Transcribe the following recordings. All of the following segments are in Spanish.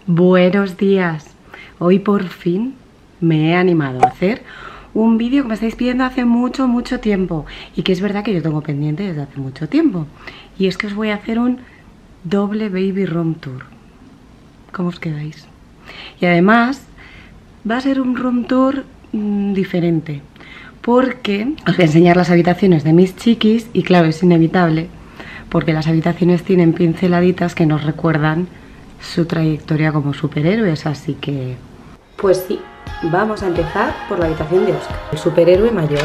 Buenos días. Hoy por fin me he animado a hacer un vídeo que me estáis pidiendo hace mucho tiempo y que es verdad que yo tengo pendiente desde hace mucho tiempo. Y es que os voy a hacer un doble baby room tour. ¿Cómo os quedáis? Y además va a ser un room tour diferente, porque os voy a enseñar las habitaciones de mis chiquis y claro, es inevitable porque las habitaciones tienen pinceladitas que nos recuerdan su trayectoria como superhéroes, así que... Pues sí, vamos a empezar por la habitación de Oscar, el superhéroe mayor.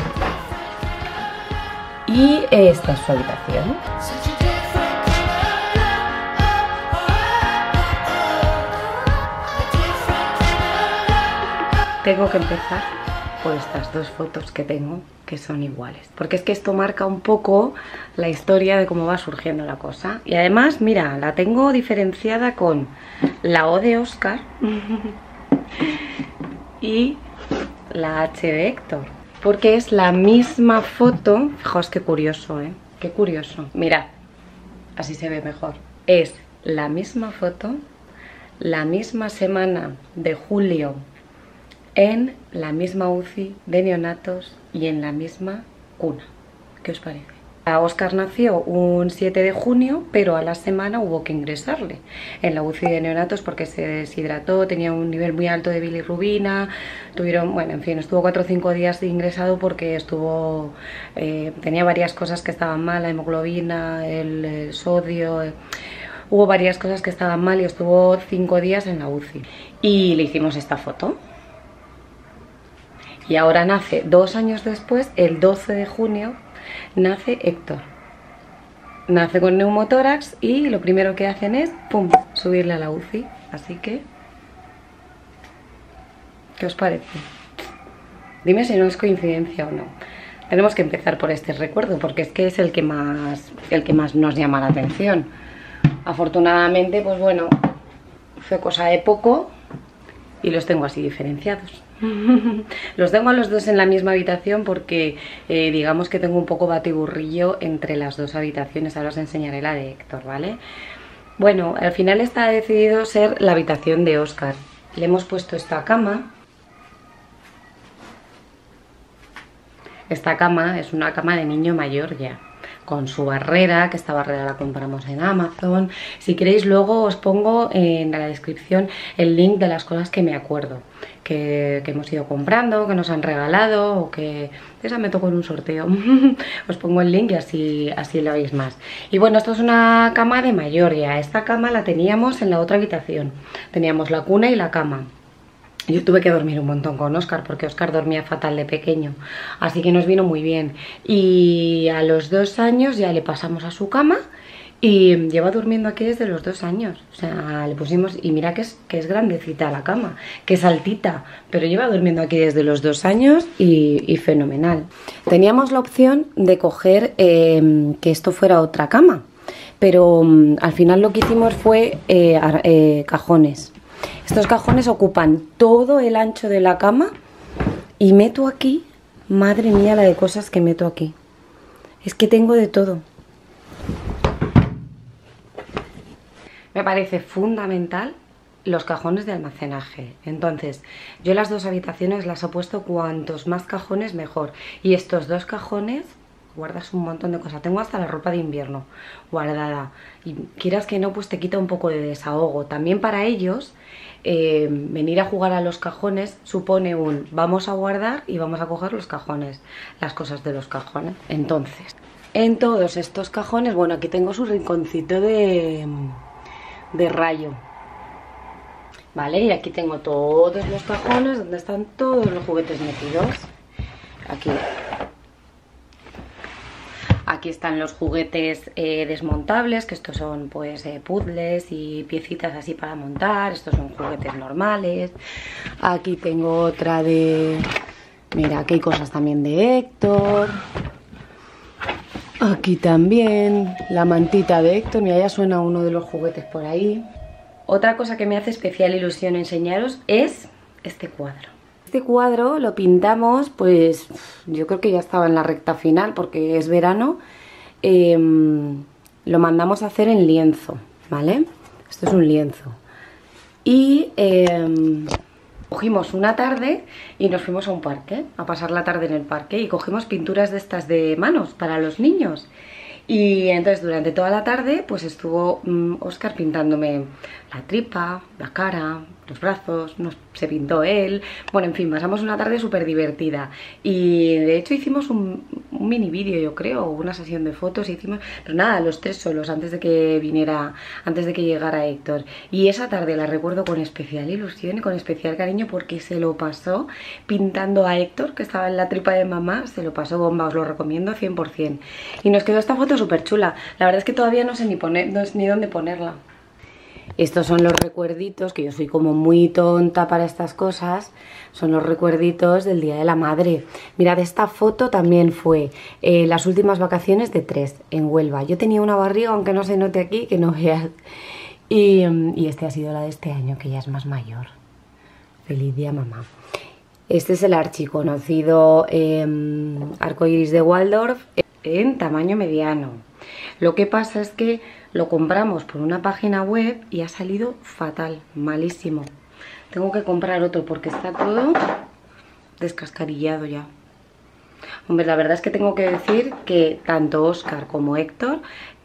Y esta es su habitación. Tengo que empezar por estas dos fotos que tengo, que son iguales, porque es que esto marca un poco la historia de cómo va surgiendo la cosa. Y además, mira, la tengo diferenciada con la O de Oscar y la H de Héctor, porque es la misma foto. Fijaos qué curioso, qué curioso. Mirad, así se ve mejor. Es la misma foto, la misma semana de julio, en la misma UCI de neonatos y en la misma cuna. ¿Qué os parece? Oscar nació un 7 de junio, pero a la semana hubo que ingresarle en la UCI de neonatos porque se deshidrató, tenía un nivel muy alto de bilirrubina, bueno, en fin, estuvo 4 o 5 días ingresado porque tenía varias cosas que estaban mal, la hemoglobina, el sodio... Hubo varias cosas que estaban mal y estuvo 5 días en la UCI. Y le hicimos esta foto. Y ahora nace 2 años después, el 12 de junio, nace Héctor. Nace con neumotórax y lo primero que hacen es, ¡pum!, subirle a la UCI. Así que, ¿qué os parece? Dime si no es coincidencia o no. Tenemos que empezar por este recuerdo, porque es que es el que más nos llama la atención. Afortunadamente, pues bueno, fue cosa de poco y los tengo así diferenciados. Los tengo a los dos en la misma habitación porque digamos que tengo un poco batiburrillo entre las dos habitaciones. Ahora os enseñaré la de Héctor, ¿vale? Bueno, al final está decidido ser la habitación de Oscar. Le hemos puesto esta cama. Esta cama es una cama de niño mayor ya, con su barrera, que esta barrera la compramos en Amazon. Si queréis luego os pongo en la descripción el link de las cosas que me acuerdo, que hemos ido comprando, que nos han regalado o que... Esa me tocó en un sorteo. Os pongo el link y así lo veis más. Y bueno, esto es una cama de mayor ya. Esta cama la teníamos en la otra habitación. Teníamos la cuna y la cama. Yo tuve que dormir un montón con Oscar porque Oscar dormía fatal de pequeño, así que nos vino muy bien. Y a los 2 años ya le pasamos a su cama y lleva durmiendo aquí desde los 2 años. O sea, le pusimos, y mira que es grandecita la cama, que es altita, pero lleva durmiendo aquí desde los 2 años y fenomenal. Teníamos la opción de coger que esto fuera otra cama, pero al final lo que hicimos fue cajones. Estos cajones ocupan todo el ancho de la cama y meto aquí, madre mía la de cosas que meto aquí. Es que tengo de todo. Me parece fundamental los cajones de almacenaje. Entonces, yo las dos habitaciones las he puesto cuantos más cajones mejor. Y estos 2 cajones... guardas un montón de cosas. Tengo hasta la ropa de invierno guardada. Y quieras que no, pues te quita un poco de desahogo. También para ellos, venir a jugar a los cajones supone vamos a guardar y vamos a coger los cajones, las cosas de los cajones. Entonces, en todos estos cajones, bueno, aquí tengo su rinconcito de rayo. Vale, y aquí tengo todos los cajones donde están todos los juguetes metidos. Aquí están los juguetes desmontables, que estos son pues puzzles y piecitas así para montar. Estos son juguetes normales. Aquí tengo otra de... Mira, aquí hay cosas también de Héctor. Aquí también la mantita de Héctor. Mira, ya suena uno de los juguetes por ahí. Otra cosa que me hace especial ilusión enseñaros es este cuadro. Este cuadro lo pintamos, pues yo creo que ya estaba en la recta final porque es verano. Lo mandamos a hacer en lienzo, ¿vale? Esto es un lienzo. y cogimos una tarde y nos fuimos a un parque, a pasar la tarde en el parque, y cogimos pinturas de estas de manos para los niños. Y entonces durante toda la tarde pues estuvo Óscar pintándome la tripa, la cara, los brazos, se pintó él. Bueno, en fin, pasamos una tarde súper divertida. Y de hecho hicimos un mini vídeo, yo creo, una sesión de fotos hicimos, pero nada, los tres solos antes de que llegara Héctor. Y esa tarde la recuerdo con especial ilusión y con especial cariño porque se lo pasó pintando a Héctor, que estaba en la tripa de mamá, se lo pasó bomba, os lo recomiendo 100%. Y nos quedó esta foto súper chula. La verdad es que todavía no sé ni dónde ponerla. Estos son los recuerditos, que yo soy como muy tonta para estas cosas. Son los recuerditos del Día de la Madre. Mirad, esta foto también fue las últimas vacaciones de 3 en Huelva. Yo tenía una barriga, aunque no se note aquí, que no veas. Y este ha sido la de este año, que ya es más mayor. Feliz día, mamá. Este es el archiconocido arcoiris de Waldorf en tamaño mediano. Lo que pasa es que lo compramos por una página web y ha salido fatal, malísimo. Tengo que comprar otro porque está todo descascarillado ya. Hombre, la verdad es que tengo que decir que tanto Óscar como Héctor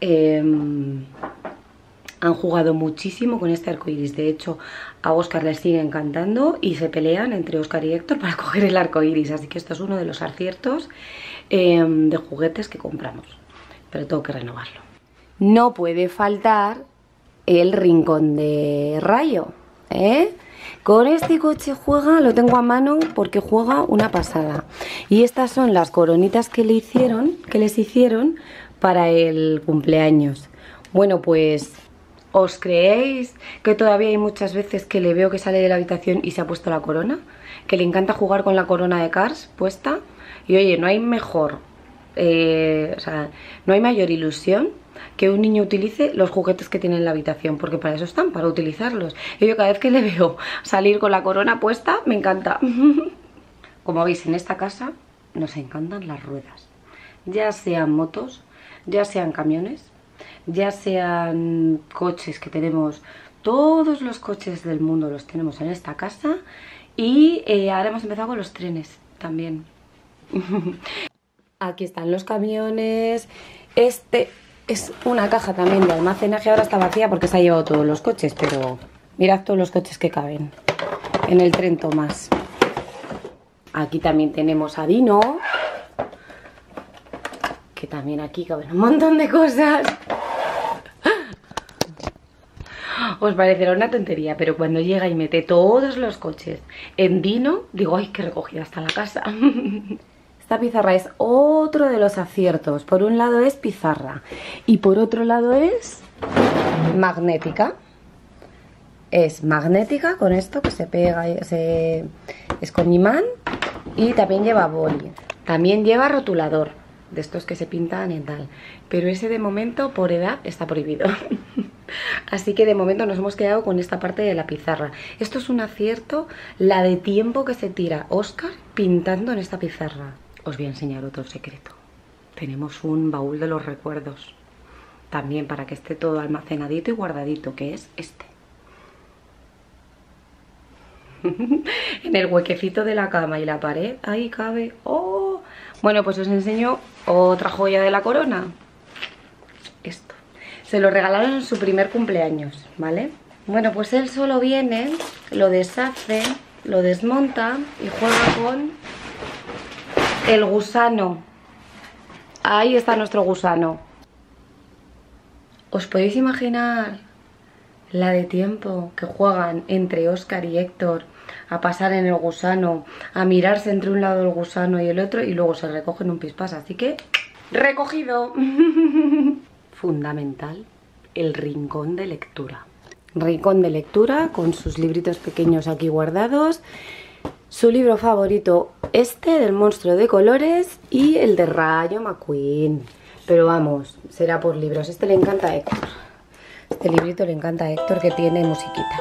han jugado muchísimo con este arcoiris. De hecho, a Óscar le sigue encantando y se pelean entre Óscar y Héctor para coger el arcoiris. Así que esto es uno de los aciertos de juguetes que compramos. Pero tengo que renovarlo. No puede faltar el rincón de Rayo, ¿eh? Con este coche juega, lo tengo a mano porque juega una pasada. Y estas son las coronitas que les hicieron para el cumpleaños. Bueno, pues, ¿os creéis que todavía hay muchas veces que le veo que sale de la habitación y se ha puesto la corona? Que le encanta jugar con la corona de Cars puesta. Y oye, no hay mejor, no hay mayor ilusión que un niño utilice los juguetes que tiene en la habitación, porque para eso están, para utilizarlos. Y yo cada vez que le veo salir con la corona puesta, me encanta. Como veis, en esta casa nos encantan las ruedas, ya sean motos, ya sean camiones, ya sean coches, que tenemos todos los coches del mundo, los tenemos en esta casa. Y ahora hemos empezado con los trenes también. Aquí están los camiones. Este es una caja también de almacenaje. Ahora está vacía porque se ha llevado todos los coches, pero mirad todos los coches que caben en el tren Tomás. Aquí también tenemos a Dino, que también aquí caben un montón de cosas. Os parecerá una tontería, pero cuando llega y mete todos los coches en Dino, digo, ¡ay, qué recogida está la casa! Esta pizarra es otro de los aciertos. Por un lado es pizarra y por otro lado es magnética. Es magnética con esto que se pega, es con imán, y también lleva boli. También lleva rotulador, de estos que se pintan y tal. Pero ese de momento por edad está prohibido. Así que de momento nos hemos quedado con esta parte de la pizarra. Esto es un acierto, la de tiempo que se tira Óscar pintando en esta pizarra. Os voy a enseñar otro secreto. Tenemos un baúl de los recuerdos también para que esté todo almacenadito y guardadito, que es este. En el huequecito de la cama y la pared, ahí cabe. ¡Oh! Bueno, pues os enseño otra joya de la corona. Esto. Se lo regalaron en su primer cumpleaños, ¿vale? Bueno, pues él solo viene, lo deshace, lo desmonta y juega con el gusano. Ahí está nuestro gusano. ¿Os podéis imaginar la de tiempo que juegan entre Óscar y Héctor a pasar en el gusano, a mirarse entre un lado el gusano y el otro, y luego se recogen un pispás? Así que, recogido. Fundamental, el rincón de lectura. Rincón de lectura con sus libritos pequeños aquí guardados. Su libro favorito, este del monstruo de colores, y el de Rayo McQueen. Pero vamos, será por libros. Este le encanta a Héctor. Este librito le encanta a Héctor, que tiene musiquita.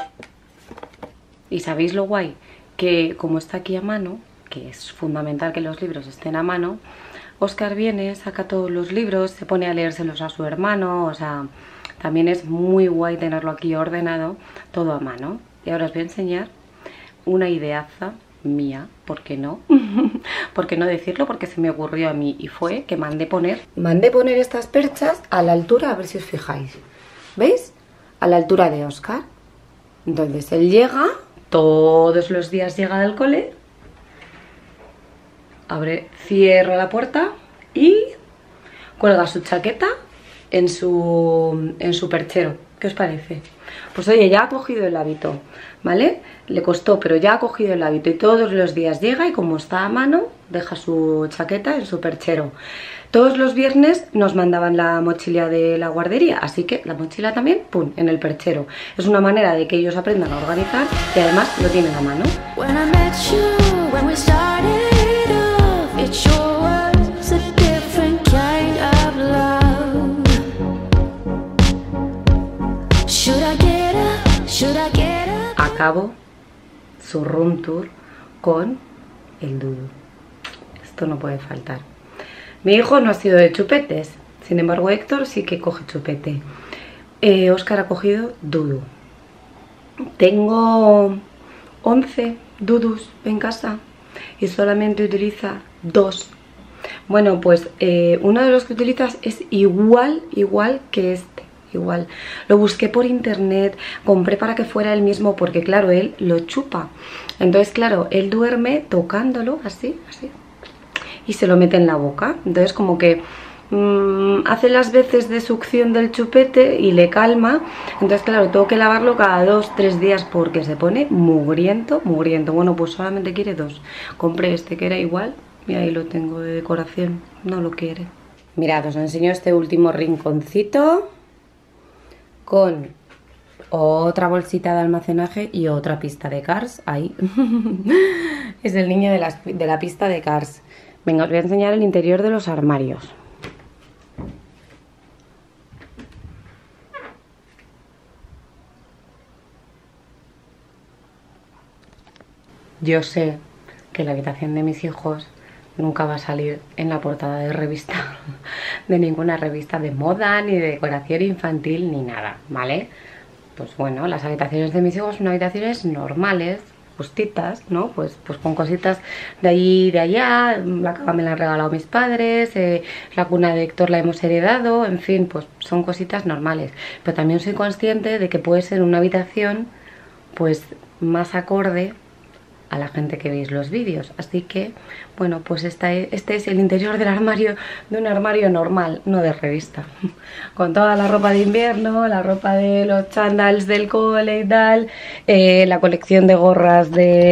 Y ¿sabéis lo guay? Que como está aquí a mano, que es fundamental que los libros estén a mano, Óscar viene, saca todos los libros, se pone a leérselos a su hermano, o sea, También es muy guay tenerlo aquí ordenado, todo a mano. Y ahora os voy a enseñar una ideaza mía, ¿por qué no? ¿Por qué no decirlo? Porque se me ocurrió a mí y fue que mandé poner estas perchas a la altura, a ver si os fijáis, ¿veis? A la altura de Óscar. Entonces él llega, todos los días llega del cole, cierra la puerta y cuelga su chaqueta en su perchero. ¿Qué os parece? Pues oye, ya ha cogido el hábito, ¿vale? Le costó, pero ya ha cogido el hábito y todos los días llega y como está a mano, deja su chaqueta en su perchero. Todos los viernes nos mandaban la mochila de la guardería, así que la mochila también, ¡pum!, en el perchero. Es una manera de que ellos aprendan a organizar y además lo tienen a mano. Acabo su room tour con el Dudu. Esto no puede faltar. Mi hijo no ha sido de chupetes, sin embargo Héctor sí que coge chupete. Óscar ha cogido Dudu. Tengo 11 Dudus en casa y solamente utiliza 2. Bueno, pues uno de los que utilizas es igual que este. Igual, lo busqué por internet, compré para que fuera el mismo porque claro, él lo chupa. Entonces claro, él duerme tocándolo así, y se lo mete en la boca. Entonces como que hace las veces de succión del chupete y le calma. Entonces claro, tengo que lavarlo cada 2-3 días porque se pone mugriento. Bueno, pues solamente quiere 2. Compré este que era igual y ahí lo tengo de decoración, no lo quiere. Mirad, os enseño este último rinconcito con otra bolsita de almacenaje y otra pista de Cars, ahí. Es el niño de la pista de Cars. Venga, os voy a enseñar el interior de los armarios. Yo sé que la habitación de mis hijos nunca va a salir en la portada de revista, de ninguna revista de moda, ni de decoración infantil, ni nada, ¿vale? Pues bueno, las habitaciones de mis hijos son habitaciones normales, justitas, ¿no? Pues con cositas de allí y de allá. La cama me la han regalado mis padres, la cuna de Héctor la hemos heredado, en fin, pues son cositas normales. Pero también soy consciente de que puede ser una habitación pues más acorde a la gente que veis los vídeos, así que bueno, pues este es el interior del armario, de un armario normal, no de revista, con toda la ropa de invierno, la ropa de los chandals del cole y tal, la colección de gorras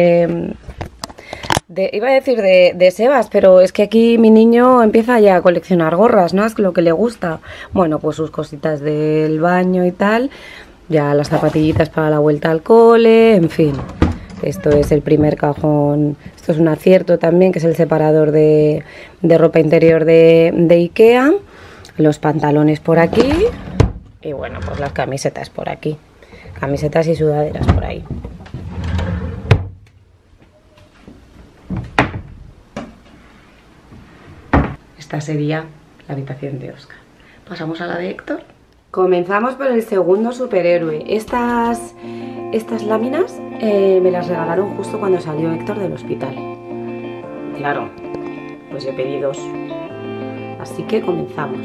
iba a decir de Sebas, pero es que aquí mi niño empieza ya a coleccionar gorras, ¿no? Es lo que le gusta. Bueno, pues sus cositas del baño y tal, ya las zapatillitas para la vuelta al cole, en fin. Esto es el primer cajón, esto es un acierto también, que es el separador de ropa interior de Ikea. Los pantalones por aquí y bueno, pues las camisetas por aquí. Camisetas y sudaderas por ahí. Esta sería la habitación de Óscar. Pasamos a la de Héctor. Comenzamos por el segundo superhéroe. Estas láminas me las regalaron justo cuando salió Héctor del hospital. Claro, pues yo pedí 2. Así que comenzamos.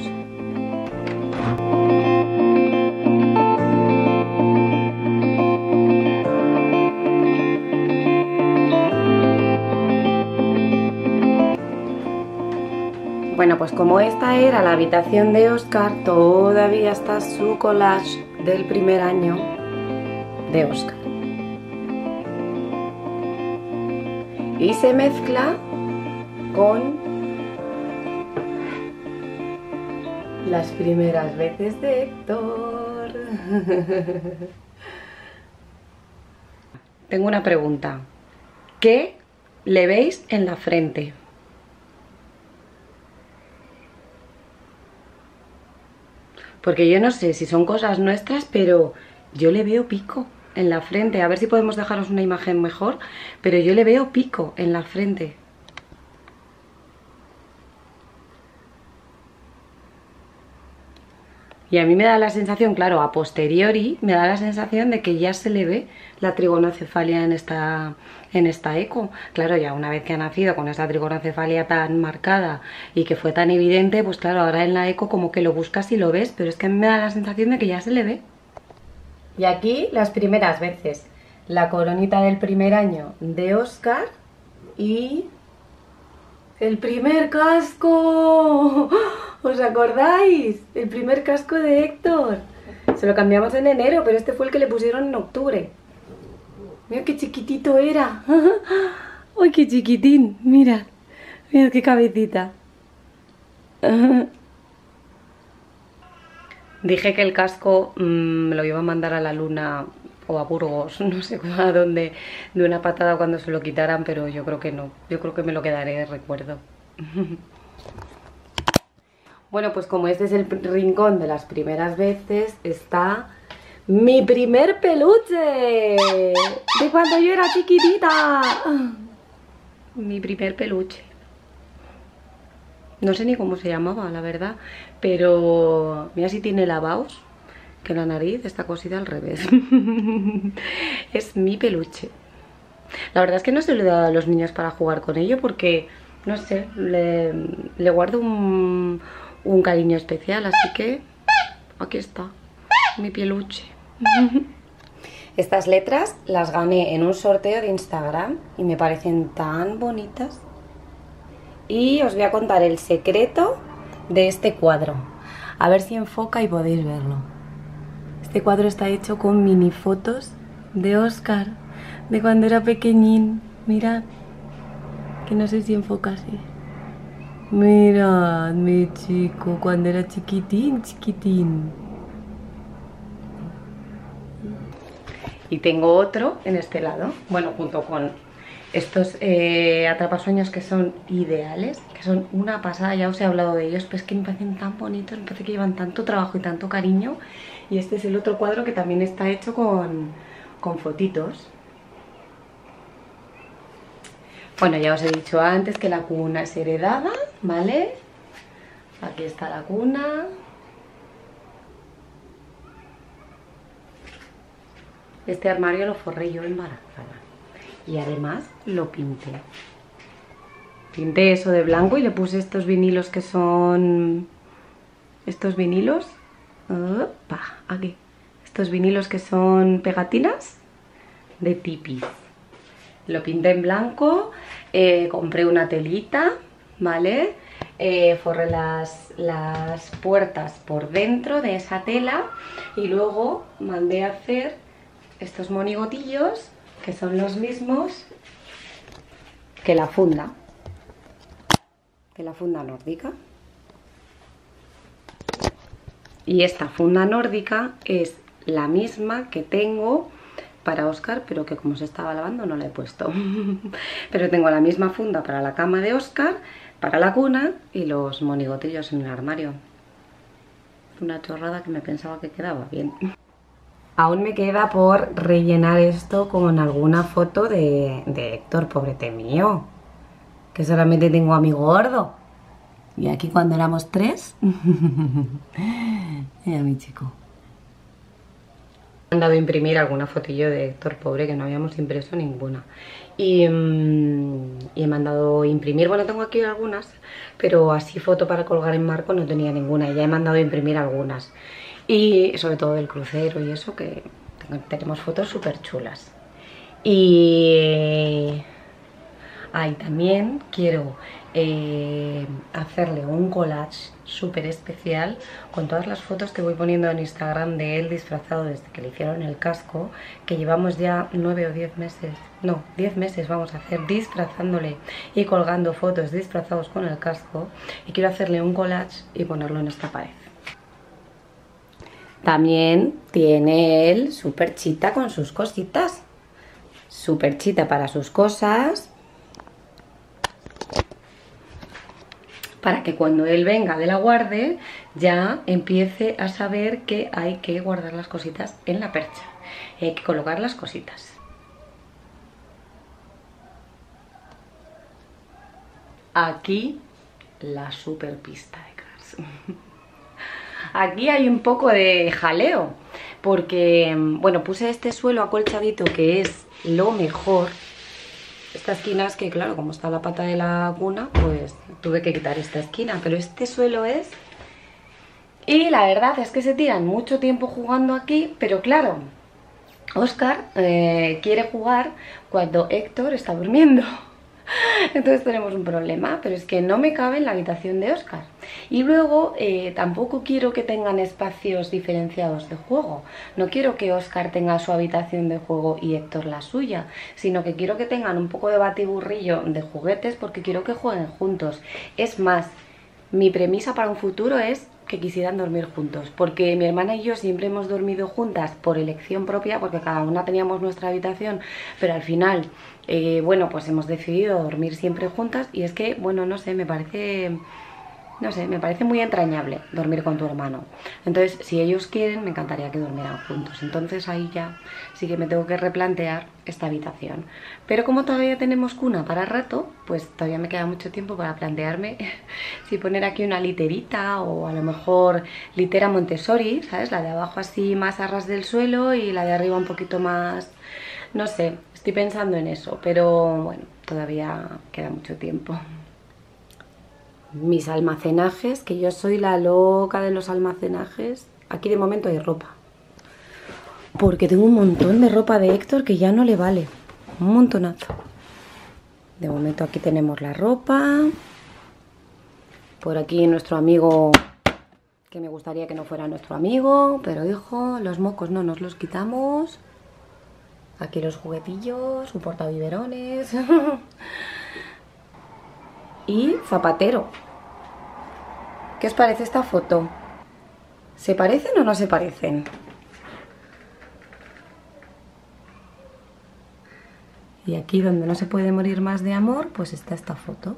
Bueno, pues como esta era la habitación de Óscar, todavía está su collage del primer año de Óscar. Y se mezcla con las primeras veces de Héctor. Tengo una pregunta. ¿Qué le veis en la frente? Porque yo no sé si son cosas nuestras, pero yo le veo pico en la frente. A ver si podemos dejaros una imagen mejor, pero yo le veo pico en la frente. Y a mí me da la sensación, claro, a posteriori, me da la sensación de que ya se le ve la trigonocefalia en esta eco. Claro, ya una vez que ha nacido con esa trigonocefalia tan marcada y que fue tan evidente, pues claro, ahora en la eco como que lo buscas y lo ves, pero es que a mí me da la sensación de que ya se le ve. Y aquí las primeras veces, la coronita del primer año de Oscar y el primer casco. ¿Os acordáis? El primer casco de Héctor. Se lo cambiamos en enero, pero este fue el que le pusieron en octubre. Mira qué chiquitito era. ¡Ay, qué chiquitín! Mira, mira qué cabecita. Dije que el casco me lo iba a mandar a la luna o a Burgos, no sé a dónde, de una patada cuando se lo quitaran, pero yo creo que no. Yo creo que me lo quedaré de recuerdo. Bueno, pues como este es el rincón de las primeras veces, está mi primer peluche de cuando yo era chiquitita. Mi primer peluche. No sé ni cómo se llamaba, la verdad, pero mira si tiene lavaos, que la nariz está cosida al revés. Es mi peluche. La verdad es que no se lo he dado a los niños para jugar con ello porque, no sé, le guardo un cariño especial, así que aquí está, mi peluche. Estas letras las gané en un sorteo de Instagram y me parecen tan bonitas. Y os voy a contar el secreto de este cuadro. A ver si enfoca y podéis verlo. Este cuadro está hecho con mini fotos de Oscar, de cuando era pequeñín. Mirad, que no sé si enfoca así. Mirad, mi chico, cuando era chiquitín, chiquitín. Y tengo otro en este lado, bueno, junto con estos atrapasueños que son ideales, que son una pasada, ya os he hablado de ellos, pero es que me parecen tan bonitos, me parece que llevan tanto trabajo y tanto cariño. Y este es el otro cuadro que también está hecho con fotitos. Bueno, ya os he dicho antes que la cuna es heredada, ¿vale? Aquí está la cuna. Este armario lo forré yo embarazada. Y además lo pinté. Pinté eso de blanco y le puse estos vinilos que son... Estos vinilos... Opa, aquí. Estos vinilos que son pegatinas de tipis. Lo pinté en blanco, compré una telita, ¿vale? Forré las puertas por dentro de esa tela y luego mandé a hacer estos monigotillos que son los mismos que la funda nórdica. Y esta funda nórdica es la misma que tengo para Oscar, pero que como se estaba lavando no la he puesto. Pero tengo la misma funda para la cama de Oscar, para la cuna y los monigotillos en el armario. Una chorrada que me pensaba que quedaba bien. Aún me queda por rellenar esto con alguna foto de Héctor, pobrete mío, que solamente tengo a mi gordo. Y aquí cuando éramos 3, a mi chico. Me han dado a imprimir alguna fotillo de Héctor, pobre, que no habíamos impreso ninguna. Y he mandado imprimir, bueno, tengo aquí algunas, pero así foto para colgar en marco no tenía ninguna. Y ya he mandado imprimir algunas. Y sobre todo del crucero y eso, que tenemos fotos súper chulas. Y también quiero hacerle un collage súper especial con todas las fotos que voy poniendo en Instagram de él disfrazado desde que le hicieron el casco, que llevamos ya 9 o 10 meses, no, 10 meses vamos a hacer disfrazándole y colgando fotos disfrazados con el casco, y quiero hacerle un collage y ponerlo en esta pared. También tiene él su perchita con sus cositas, su perchita para sus cosas, para que cuando él venga de la guarde ya empiece a saber que hay que guardar las cositas en la percha, hay que colocar las cositas. Aquí la super pista de Cars. aquí hay un poco de jaleo, porque, bueno, puse este suelo acolchadito que es lo mejor. Esta esquina es que, claro, como está la pata de la cuna, pues tuve que quitar esta esquina, pero este suelo es... Y la verdad es que se tiran mucho tiempo jugando aquí, pero claro, Óscar quiere jugar cuando Héctor está durmiendo. Entonces tenemos un problema, pero es que no me cabe en la habitación de Óscar. Y luego tampoco quiero que tengan espacios diferenciados de juego. No quiero que Óscar tenga su habitación de juego y Héctor la suya, sino que quiero que tengan un poco de batiburrillo de juguetes porque quiero que jueguen juntos. Es más, mi premisa para un futuro es que quisieran dormir juntos, porque mi hermana y yo siempre hemos dormido juntas por elección propia, porque cada una teníamos nuestra habitación, pero al final, bueno, pues hemos decidido dormir siempre juntas y es que, bueno, no sé, me parece muy entrañable dormir con tu hermano. Entonces, si ellos quieren, me encantaría que durmieran juntos. Entonces ahí ya sí que me tengo que replantear esta habitación. Pero como todavía tenemos cuna para rato, pues todavía me queda mucho tiempo para plantearme si poner aquí una literita o a lo mejor litera Montessori, ¿sabes? La de abajo así más a ras del suelo y la de arriba un poquito más... No sé, estoy pensando en eso, pero bueno, todavía queda mucho tiempo. Mis almacenajes, que yo soy la loca de los almacenajes. Aquí de momento hay ropa, porque tengo un montón de ropa de Héctor que ya no le vale. Un montonazo. De momento aquí tenemos la ropa. Por aquí nuestro amigo, que me gustaría que no fuera nuestro amigo, pero hijo, los mocos no nos los quitamos. Aquí los juguetillos, un portabiberones. Y zapatero. ¿Qué os parece esta foto? ¿Se parecen o no se parecen? Y aquí donde no se puede morir más de amor, pues está esta foto.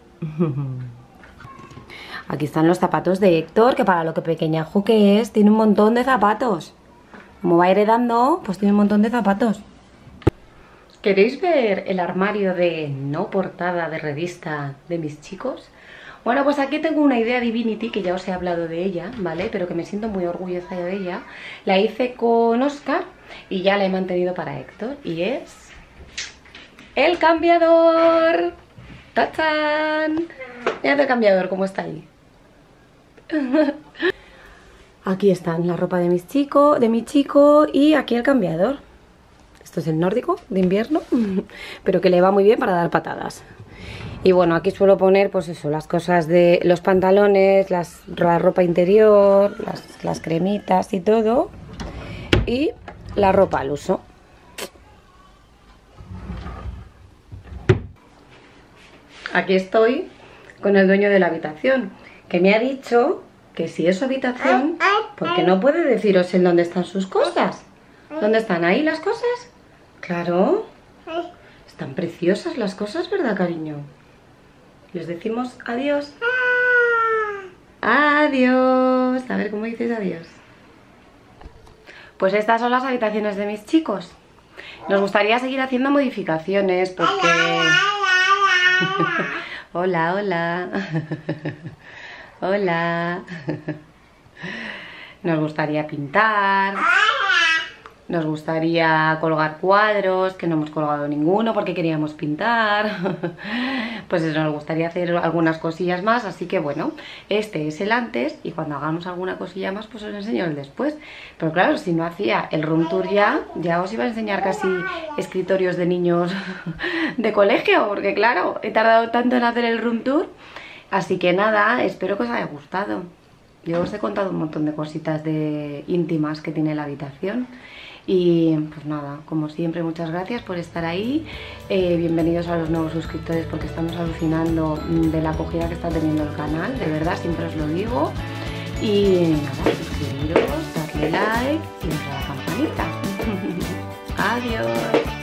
Aquí están los zapatos de Héctor, que para lo que pequeñajo que es, tiene un montón de zapatos. Como va heredando, pues tiene un montón de zapatos. ¿Queréis ver el armario de no portada de revista de mis chicos? Bueno, pues aquí tengo una idea Divinity, que ya os he hablado de ella, ¿vale? Pero que me siento muy orgullosa de ella. La hice con Óscar y ya la he mantenido para Héctor. Y es... ¡el cambiador! ¡Tachán! Mirad el cambiador, cómo está ahí. Aquí están la ropa de mi chico y aquí el cambiador. Esto es el nórdico de invierno, pero que le va muy bien para dar patadas. Y bueno, aquí suelo poner pues eso, las cosas de los pantalones, la ropa interior, las cremitas y todo. Y la ropa al uso. Aquí estoy con el dueño de la habitación, que me ha dicho que si es su habitación, porque no puede deciros en dónde están sus cosas. ¿Dónde están ahí las cosas? Claro. Están preciosas las cosas, ¿verdad, cariño? Les decimos adiós. Adiós. A ver, ¿cómo dices adiós? Pues estas son las habitaciones de mis chicos. Nos gustaría seguir haciendo modificaciones porque... Hola, hola. Hola. Nos gustaría pintar. Nos gustaría colgar cuadros, que no hemos colgado ninguno porque queríamos pintar. Pues eso, nos gustaría hacer algunas cosillas más. Así que bueno, este es el antes y cuando hagamos alguna cosilla más pues os enseño el después. Pero claro, si no hacía el room tour ya os iba a enseñar casi escritorios de niños de colegio. Porque claro, he tardado tanto en hacer el room tour. Así que nada, espero que os haya gustado. Yo os he contado un montón de cositas íntimas que tiene la habitación. Y pues nada, como siempre, muchas gracias por estar ahí. Bienvenidos a los nuevos suscriptores porque estamos alucinando de la acogida que está teniendo el canal. De verdad, siempre os lo digo. Y nada, suscribiros, darle like y darle a la campanita. Adiós.